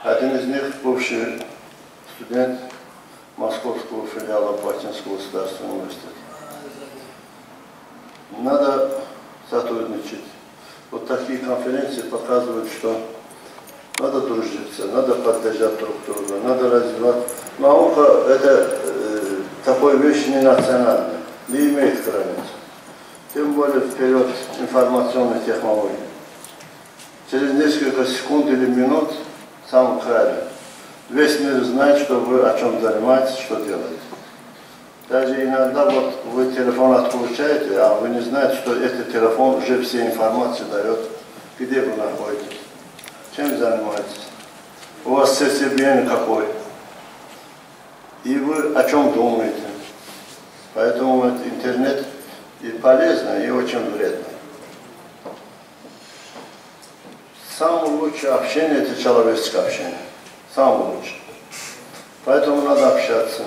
Один из них бывший студент московского филиала Балтийского государственного университета. Надо сотрудничать. Вот такие конференции показывают, что надо дружиться, надо поддержать друг друга, надо развивать. Наука – это такой вещь не национальная, не имеет границ. Тем более вперед информационной технологии. Через несколько секунд или минут, самый крайний, весь мир знает, что вы о чем занимаетесь, что делаете. Даже иногда вот вы телефон отключаете, а вы не знаете, что этот телефон уже все информации дает, где вы находитесь, чем занимаетесь, у вас сердцебиение какой, и вы о чем думаете. Поэтому интернет и полезно, и очень вредно. Самое лучшее общение – это человеческое общение. Самое лучшее. Поэтому надо общаться.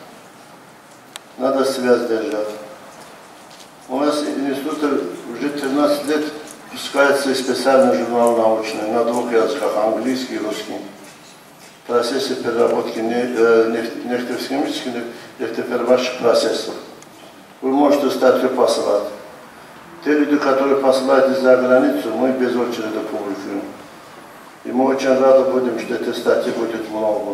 Надо связь держать. У нас институт уже 13 лет пускается специальный журнал научный на двух языках, английский и русский. В процессе переработки нефтехимических, нефтеперерабатывающих процессов. Вы можете статью посылать. Те люди, которые посылают за границу, мы без очереди публикуем. И мы очень рады будем, что этой статьи будет много.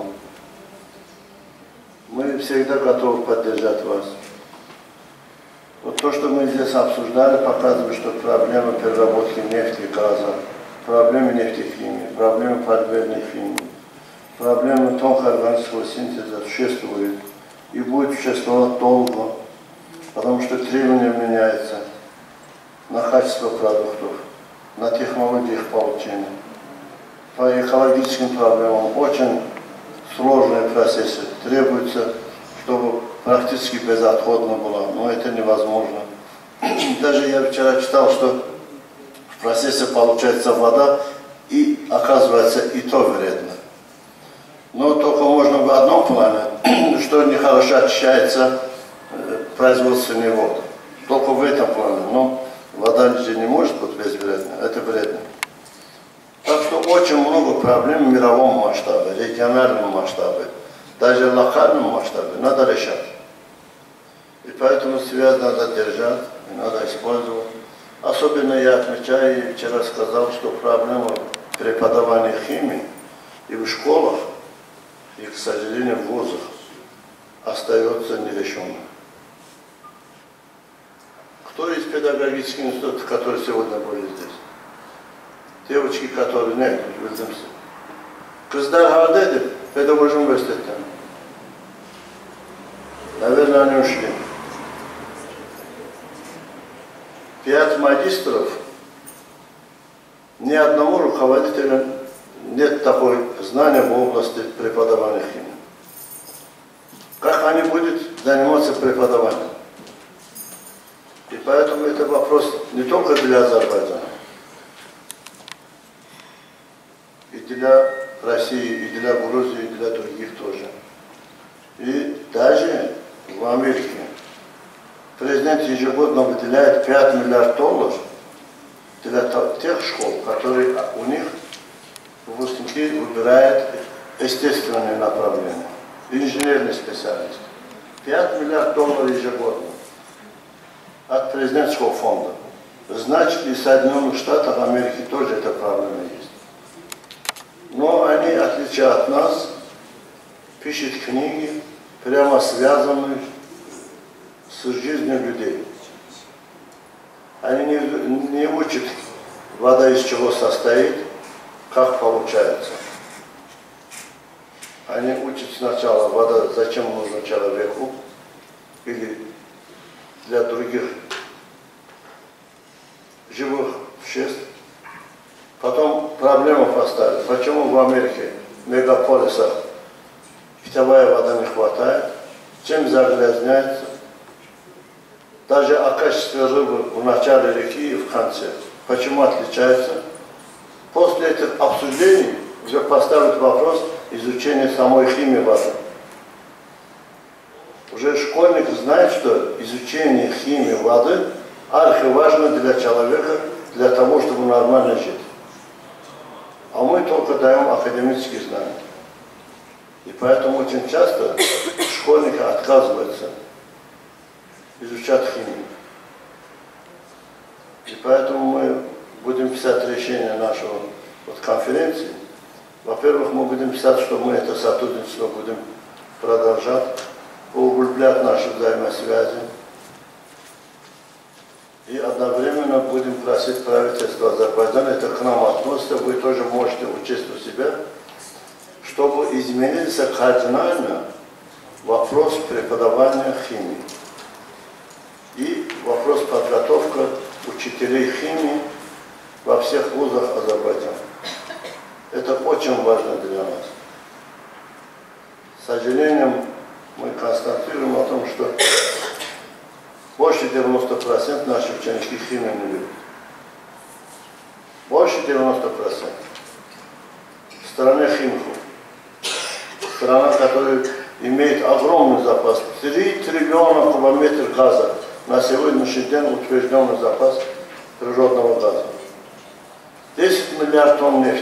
Мы всегда готовы поддержать вас. Вот то, что мы здесь обсуждали, показывает, что проблема переработки нефти и газа, проблемы нефтехимии, проблемы полимерной химии, проблемы тонкого органического синтеза существует и будет существовать долго, потому что требования меняются на качество продуктов, на технологии их получения. По экологическим проблемам очень сложные процессы. Требуется, чтобы практически безотходно было, но это невозможно. Даже я вчера читал, что в процессе получается вода, и оказывается и то вредно. Но только можно в одном плане, что нехорошо очищается производственный воды. Только в этом плане. Но вода же не может быть безвредна, это вредно. Так что очень много проблем в мировом масштабе, региональном масштабе, даже локальном масштабе надо решать. И поэтому связь надо держать, и надо использовать. Особенно я отмечаю, и вчера сказал, что проблема преподавания химии и в школах, и, к сожалению, в вузах остается нерешенной. Кто из педагогических институтов, которые сегодня были здесь? Девочки, которые нет, bildiğimiz. Kızlar haldeydi, pedagoji üniversiteden. Наверное, они ушли. 5 магистров, ни одного руководителя нет такой знания в области преподавания химии. Как они будут заниматься преподаванием? И поэтому это вопрос не только для Азербайджана, и для России, и для Грузии, и для других тоже. И даже в Америке президент ежегодно выделяет $5 миллиардов для тех школ, которые у них выпускники выбирают естественные направления, инженерные специалисты. $5 миллиардов ежегодно от президентского фонда. Значит, и в Соединенных Штатах Америки тоже эта проблема есть. Но они, в отличие от нас, пишут книги, прямо связанные с жизнью людей. Они не учат, вода из чего состоит, как получается. Они учат сначала, вода зачем нужна человеку или для других живых существ. Потом проблему поставить, почему в Америке, в мегаполисах, питьевая вода не хватает, чем загрязняется. Даже о качестве рыбы в начале реки и в конце. Почему отличается? После этих обсуждений уже поставят вопрос изучения самой химии воды. Уже школьник знает, что изучение химии воды архиважно для человека, для того, чтобы нормально жить. а мы только даем академические знания. И поэтому очень часто школьники отказываются изучать химию. И поэтому мы будем писать решение нашего конференции. Во-первых, мы будем писать, что мы это сотрудничество будем продолжать, углублять наши взаимосвязи. И одновременно будем просить правительство Азербайджана, это к нам относится, вы тоже можете участвовать в себя, чтобы изменился кардинально вопрос преподавания химии и вопрос подготовки учителей химии во всех вузах Азербайджана. Это очень важно для нас. К сожалению, мы констатируем о том, что больше 90% наших ученики химию не любят. Больше 90%. В стране химиков. Страна, которая имеет огромный запас. 3 триллиона кубометров газа. На сегодняшний день утвержденный запас природного газа. 10 миллиардов тонн нефти.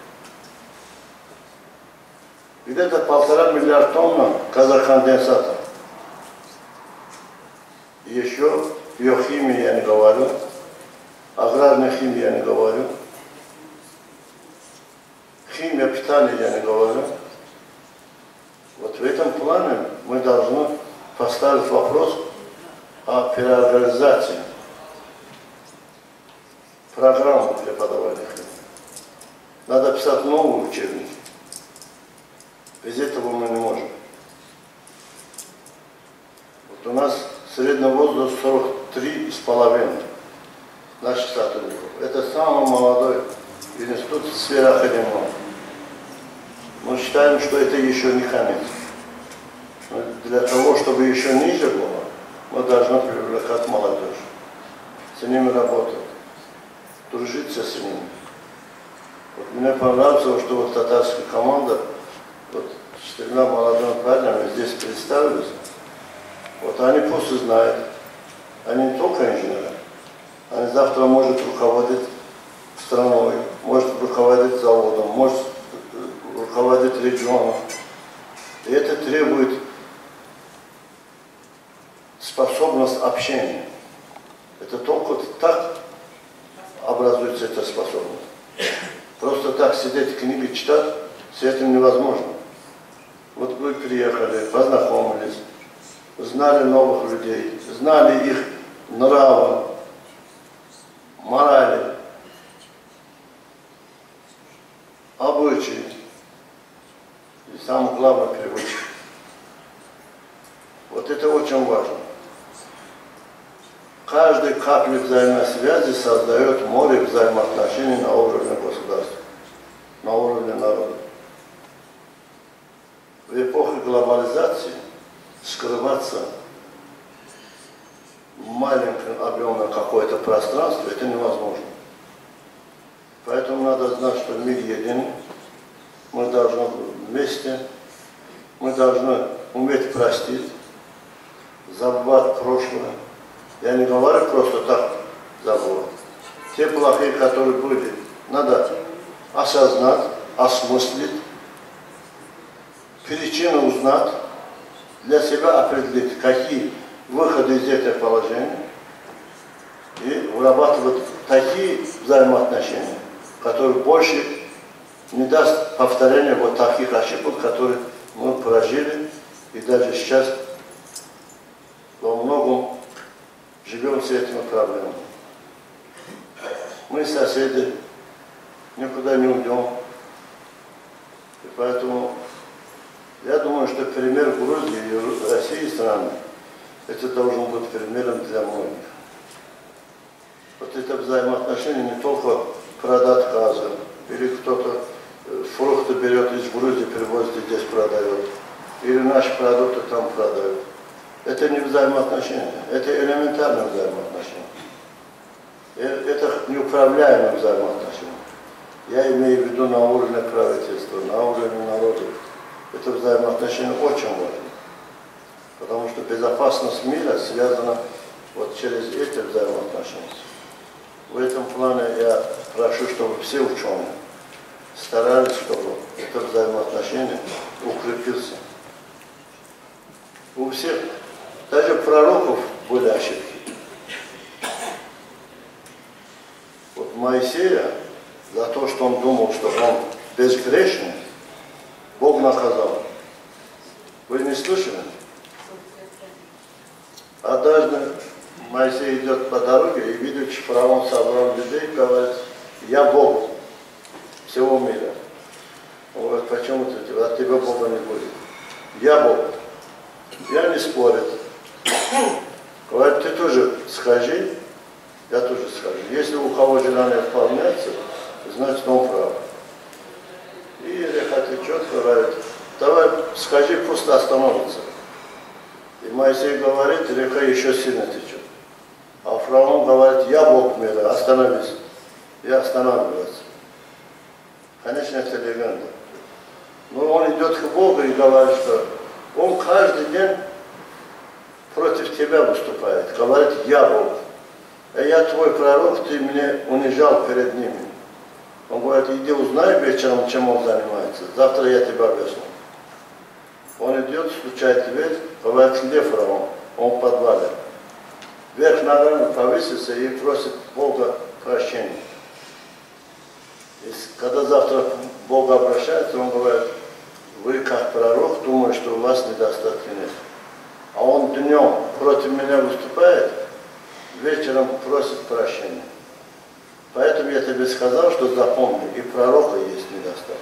Где-то 1,5 миллиарда тонн газоконденсата. Еще биохимии я не говорю, аграрной химии я не говорю, химия питания я не говорю. Вот в этом плане мы должны поставить вопрос о переорганизации программы преподавания химии. Надо писать новые учебники. Без этого мы не можем. Вот у нас средний возраст 43,5 наших сотрудников. Это самый молодой институт в сфере академии. Мы считаем, что это еще не конец. Но для того, чтобы еще ниже было, мы должны привлекать молодежь, с ними работать, дружиться с ними. Вот мне понравилось, что вот татарская команда вот, с 4 молодыми парнями здесь представились. Вот они просто знают, они не только инженеры, они завтра могут руководить страной, может руководить заводом, может руководить регионом. И это требует способность общения. Это только так образуется эта способность. Просто так сидеть книги читать, с этим невозможно. Вот вы приехали, познакомились, знали новых людей, знали их нравы, морали, обычаи и самое главное привычки. Вот это очень важно. Каждый капля взаимосвязи создает море взаимоотношений на уровне государства, на уровне народа. В эпоху глобализации скрываться в маленьком объеме какое-то пространство, это невозможно. Поэтому надо знать, что мир един, мы должны быть вместе, мы должны уметь простить, забывать прошлое. Я не говорю просто так забывать. Те плохие, которые были, надо осознать, осмыслить, причину узнать, для себя определить, какие выходы из этого положения, и вырабатывать такие взаимоотношения, которые больше не даст повторения вот таких ошибок, которые мы прожили, и даже сейчас во многом живем с этими проблемами. Мы соседи, никуда не уйдем, и поэтому я думаю, что пример Грузии и России страны, это должен быть примером для многих. Вот это взаимоотношения не только продать газы, или кто-то фрукты берет из Грузии, привозит и здесь продает, или наши продукты там продают. Это не взаимоотношения, это элементарные взаимоотношения. Это неуправляемые взаимоотношения. Я имею в виду на уровне правительства, на уровне народа. Это взаимоотношения очень важны, потому что безопасность мира связана вот через эти взаимоотношения. В этом плане я прошу, чтобы все ученые старались, чтобы это взаимоотношение укрепился. У всех, даже пророков были ошибки. Вот Моисея, за то, что он думал, что он безгрешный, Бог наказал. Вы не слышали? Однажды Моисей идет по дороге и видит, что фараон собрал людей и говорит: я Бог всего мира. Он говорит: почему ты? От тебя Бога не будет. Я Бог. Я не спорю. Говорит: ты тоже схожи, я тоже схожу. Если у кого желание выполняется, значит он прав. И река течет, говорит: давай схожи, просто остановится. И Моисей говорит, река еще сильно течет. А фараон говорит: я Бог мира, остановись. И останавливается. Конечно, это легенда. Но он идет к Богу и говорит, что он каждый день против тебя выступает. Говорит: я Бог. А я твой пророк, ты меня унижал перед ними. Он говорит: иди узнай вечером, чем он занимается. Завтра я тебя объясню. Он идет, стучает в дверь, говорит: где фараон? Он в подвале. Вверх ногами повесится и просит Бога прощения. И когда завтра Бог обращается, он говорит: вы как пророк думаете, что у вас недостатка нет. А он днем против меня выступает, вечером просит прощения. Поэтому я тебе сказал, что запомни, и пророка есть недостаток.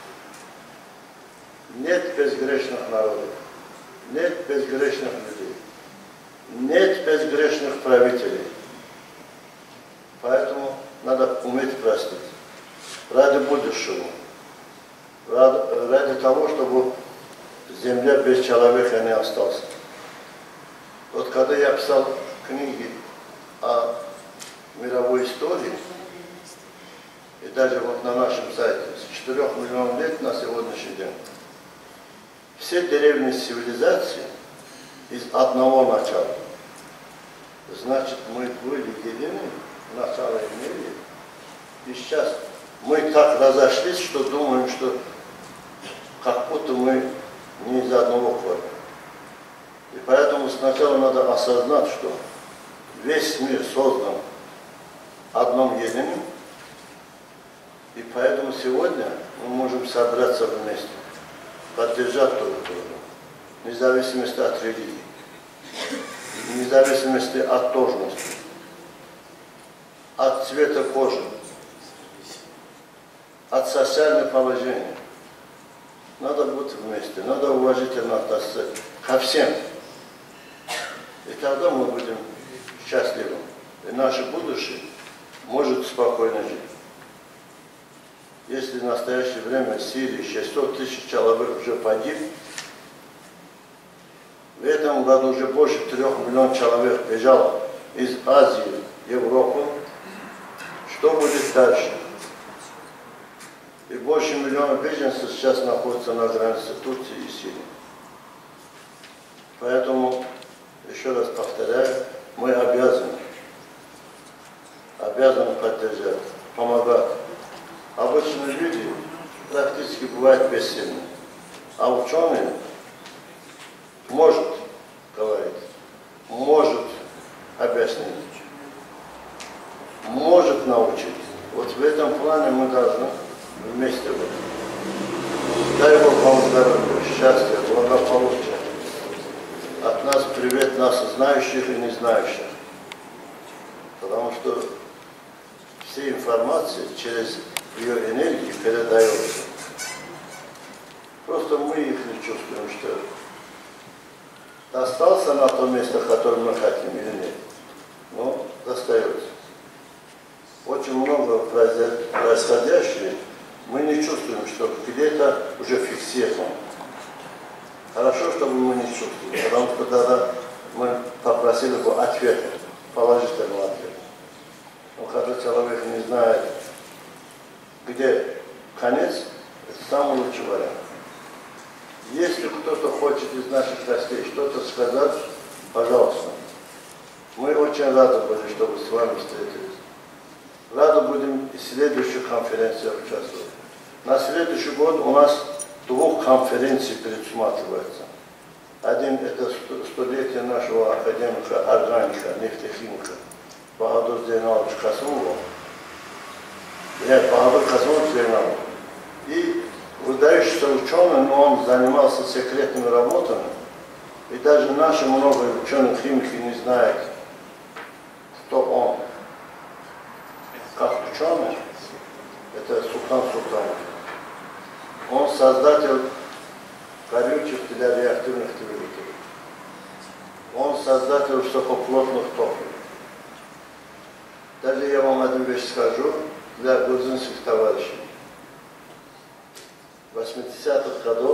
Нет безгрешных народов, нет безгрешных людей, нет безгрешных правителей. Поэтому надо уметь простить. Ради будущего. Ради того, чтобы земля без человека не осталась. Вот когда я писал книги о мировой истории, и даже вот на нашем сайте, с 4 миллионов лет на сегодняшний день, все древние цивилизации из одного начала. Значит, мы были едины, начало имели, и сейчас мы так разошлись, что думаем, что как будто мы не из одного корня. И поэтому сначала надо осознать, что весь мир создан одном единым, и поэтому сегодня мы можем собраться вместе, поддержать друг друга, вне зависимости от религии, вне зависимости от должности, от цвета кожи, от социального положения. Надо быть вместе, надо уважительно относиться ко всем. И тогда мы будем счастливы. И наше будущее может спокойно жить. Если в настоящее время в Сирии 600 тысяч человек уже погиб, в этом году уже больше 3 миллионов человек бежало из Азии в Европу, что будет дальше? И больше миллиона беженцев сейчас находятся на границе Турции и Сирии. Поэтому, еще раз повторяю, мы обязаны поддержать, помогать. Обычные люди практически бывают бессильны. А ученые может говорить, может объяснить, может научить. Вот в этом плане мы должны вместе быть. Дай Бог вам здоровья, счастья, благополучия. От нас привет нас, знающих и не знающих. Потому что все информации через ее энергию передается. Просто мы их не чувствуем, что остался на то место, которое мы хотим или нет. Но достается. Очень много происходящего мы не чувствуем, что где-то уже фиксировано. Хорошо, чтобы мы не чувствовали, потому что тогда мы попросили бы ответа, положительного ответа. Но когда человек не знает, где конец, это самый лучший вариант. Если кто-то хочет из наших гостей что-то сказать, пожалуйста. Мы очень рады были, чтобы с вами встретились. Рады будем и в следующей конференции участвовать. На следующий год у нас 2 конференций предусматривается. Один – это столетие нашего академика-органика, нефтехимика Бахадур Зейналовича Касымова. Бахадур Касымович Зейналов. И выдающийся ученый, но он занимался секретными работами. И даже наши много ученых-химики не знают, кто он. Как ученый, это Султан Султанов. Он создатель горючих для реактивных двигателей. Он создатель высокоплотных топлив. Даже я вам одну вещь скажу для грузинских товарищей. В 80-х годах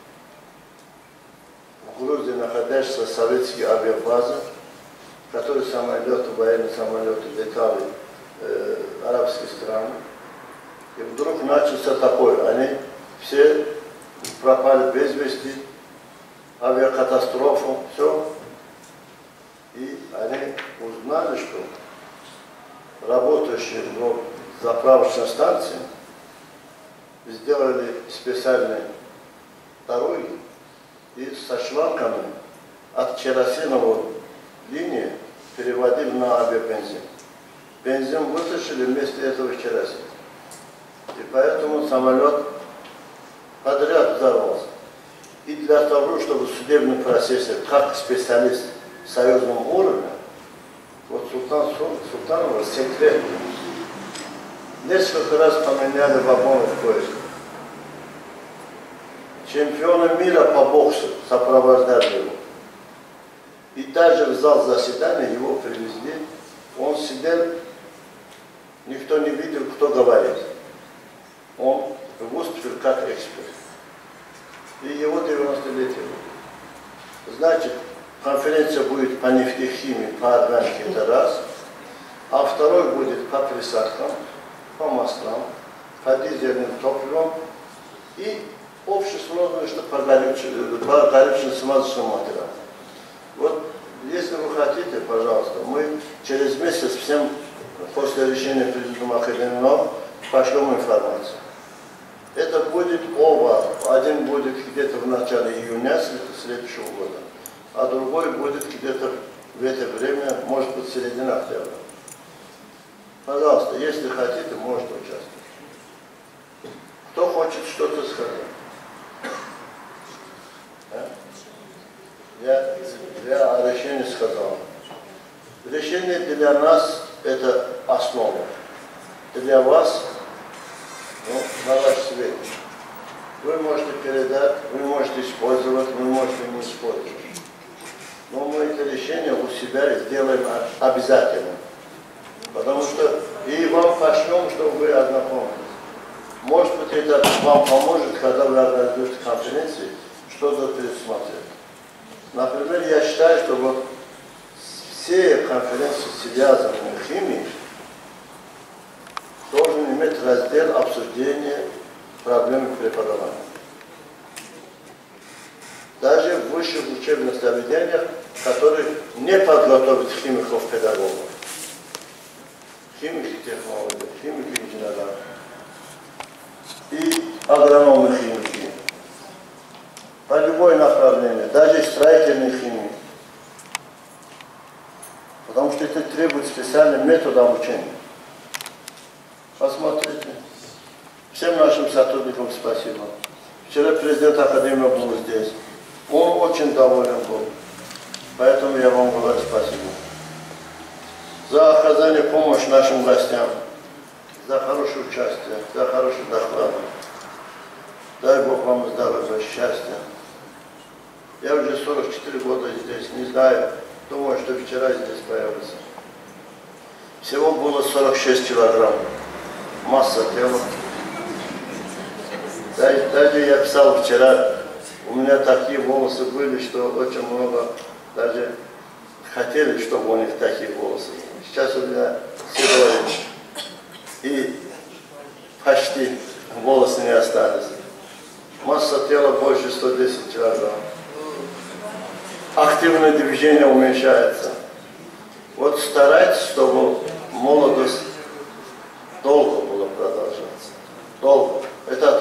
в Грузии находятся советские авиабазы, в которые военные самолеты летали арабские страны. И вдруг начался такой, они все пропали без вести, авиакатастрофа, все. И они узнали, что работающие в заправочной станции сделали специальные дороги и со шлангами от керосиновой линии переводили на авиабензин. Бензин вытащили вместо этого керосин. И поэтому самолет подряд взорвался. И для того, чтобы в судебном процессе, как специалист союзного уровня, вот Султанова секретно несколько раз поменяли вагоны в поезде. Чемпионы мира по боксу сопровождали его. И даже в зал заседания его привезли. Он сидел, никто не видел, кто говорит. Он выступил как эксперт. И его 90-летие. Значит, конференция будет по нефтехимии, по органике, это раз. А второй будет по присадкам, по маслам, по дизельным топливам и общесложное, что по горюче-смазочным материалам. Вот, если вы хотите, пожалуйста, мы через месяц всем после решения Президиума Академии наук пошлем информацию. Это будет оба. Один будет где-то в начале июня следующего года, а другой будет где-то в это время, может быть, середина октября. Пожалуйста, если хотите, можете участвовать. Кто хочет что-то сказать? Я о решении сказал. Решение для нас это основа. Для вас, на ваш свет. Вы можете передать, вы можете использовать, вы можете не использовать. Но мы это решение у себя сделаем обязательно. Потому что и вам пошлем, чтобы вы ознакомились. Может быть, это вам поможет, когда вы организуете конференции, что-то предусмотреть. Например, я считаю, что вот все конференции, связанные с химией, должен иметь раздел обсуждения проблем преподавания. Даже в высших учебных заведениях, которые не подготовят химиков-педагогов. Химики-технологи, химики-инженеры и агрономы-химики. По любое направление, даже строительной химии. Потому что это требует специальный метод обучения. Посмотрите. Всем нашим сотрудникам спасибо. Вчера президент Академии был здесь. Он очень доволен был. Поэтому я вам говорю спасибо. За оказание помощи нашим гостям. За хорошее участие, за хороший доклад. Дай Бог вам здоровья, счастья. Я уже 44 года здесь, не знаю. Думаю, что вчера здесь появился. Всего было 46 килограмм. Масса тела. Даже я писал вчера, у меня такие волосы были, что очень много даже хотели, чтобы у них такие волосы. Сейчас у меня седой. И почти волосы не остались. Масса тела больше 110 килограмм. Активное движение уменьшается. Вот старайтесь, чтобы молодость долго была продолжаться. Долго. Это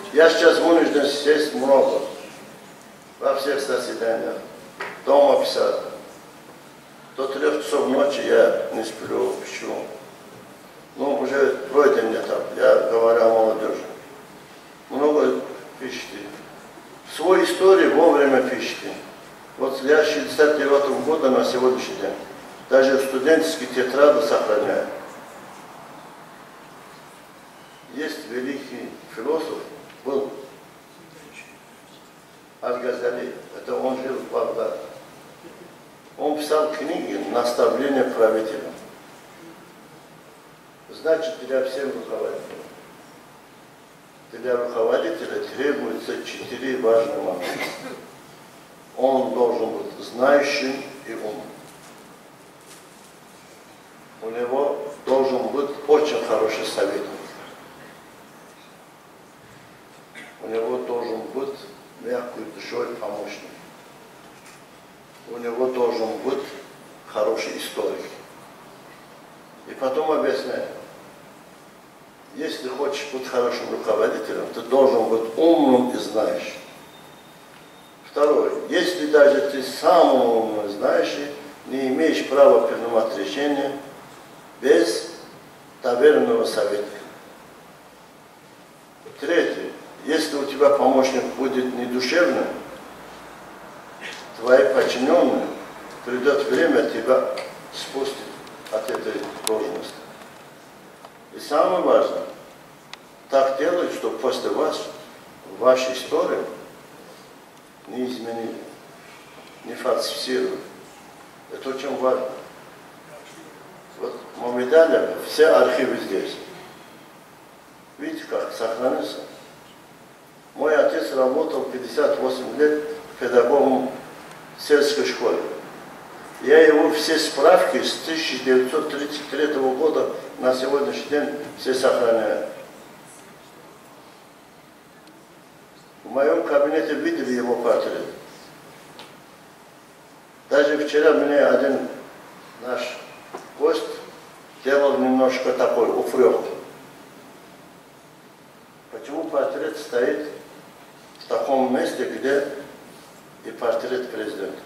Я сейчас вынужден сесть много во всех заседаниях, дома писать. До 3 часов ночи я не сплю, пишу. Ну, уже пройден этап, я говорю о молодежи. Много пишите. Свою историю вовремя пишите. Вот я 69 года на сегодняшний день даже студенческие тетради сохраняю. Есть великий философ, был Аль-Газали, это он жил в Багдаде. Он писал книги «Наставления правителям». Значит, для всех руководителей. Для руководителя требуется 4 важных момента. Он должен быть знающим и умным. У него должен быть очень хороший советник. У него должен быть мягкой душой помощник. У него должен быть хороший историк. И потом объясняю. Если хочешь быть хорошим руководителем, ты должен быть умным и знающим. Второе. Если даже ты сам умный и знающий, не имеешь права принимать решения без доверенного советника. Третье. Если у тебя помощник будет недушевным, твои подчиненные, придет время, тебя спустят от этой должности. И самое важное, так делать, чтобы после вас вашу историю не изменили, не фальсифицировали. Это очень важно. Вот моментально все архивы здесь. Видите, как сохранился? Мой отец работал 58 лет педагогом в сельской школе. Я его все справки с 1933 года на сегодняшний день все сохраняю. В моем кабинете видели его портрет. Даже вчера мне один наш гость делал немножко такой упрек. Почему портрет стоит в таком месте, где и портрет президента?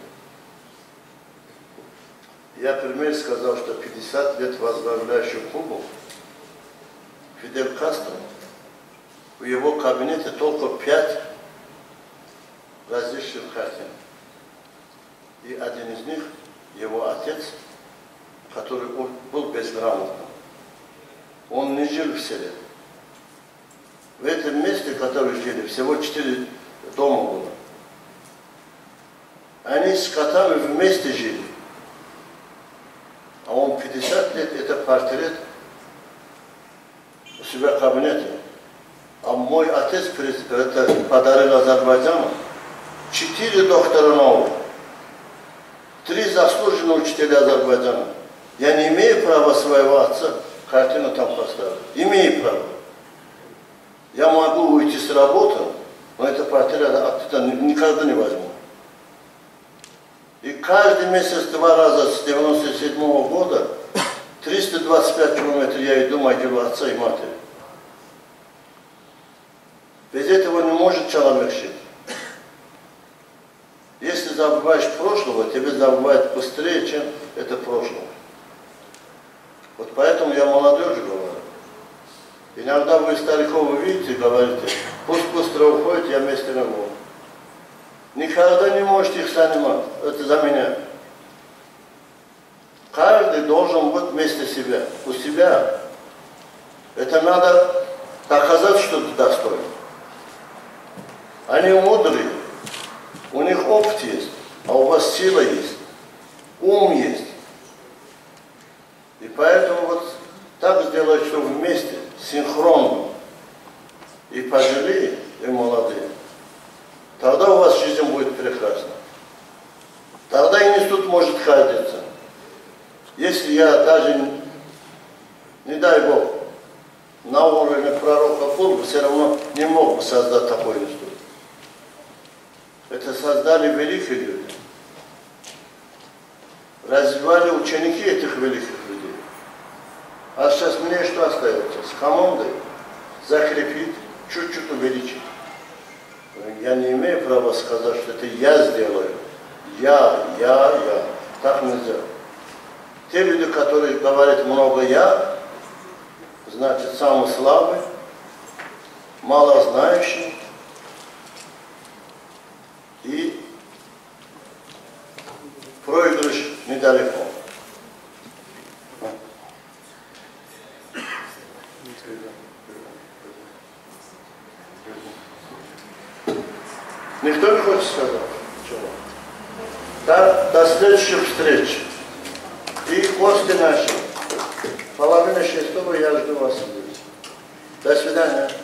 Я пример сказал, что 50 лет возглавляющий Кубу Фидель Кастро, в его кабинете только 5 различных картин. И один из них, его отец, который был безграмотным. Он не жил в селе. В этом месте, который жили, всего 4 дома было. Они с котами вместе жили. А он 50 лет, это портрет у себя в кабинете. А мой отец это подарил Азербайджану 4 доктора наук, 3 заслуженных учителя Азербайджана. Я не имею права своего отца картину там поставить. Имею право. Я могу уйти с работы, но это портрет оттуда никогда не возьму. И каждый месяц 2 раза с 97 года 325 километров я иду в могилу отца и матери. Без этого не может человек жить. Если забываешь прошлого, тебе забывают быстрее, чем это прошлое. Вот поэтому я молодежи говорю. Иногда вы стариков видите, говорите, пусть быстро уходит, я вместе не буду. Никогда не можете их занимать. Это за меня. Каждый должен быть вместе себя. У себя. Это надо доказать, что ты достоин. Они мудрые. У них опыт есть. А у вас сила есть. Ум есть. И поэтому вот так сделать, что вместе, синхронно. И пожилые, и молодые. Тогда у вас жизнь будет прекрасна. Тогда институт может ходиться. Если я даже, не дай Бог, на уровне пророка был бы, все равно не мог бы создать такой институт. Это создали великие люди. Развивали ученики этих великих людей. А сейчас мне что остается? С командой закрепить, чуть-чуть увеличить. я не имею права сказать, что это я сделаю. Я. Так нельзя. Те люди, которые говорят много «я», значит, самый слабый, малознающий и проигрыш недалеко. Никто не хочет сказать? Чего? До следующих встреч. И после нашей половины 6 я жду вас здесь. До свидания.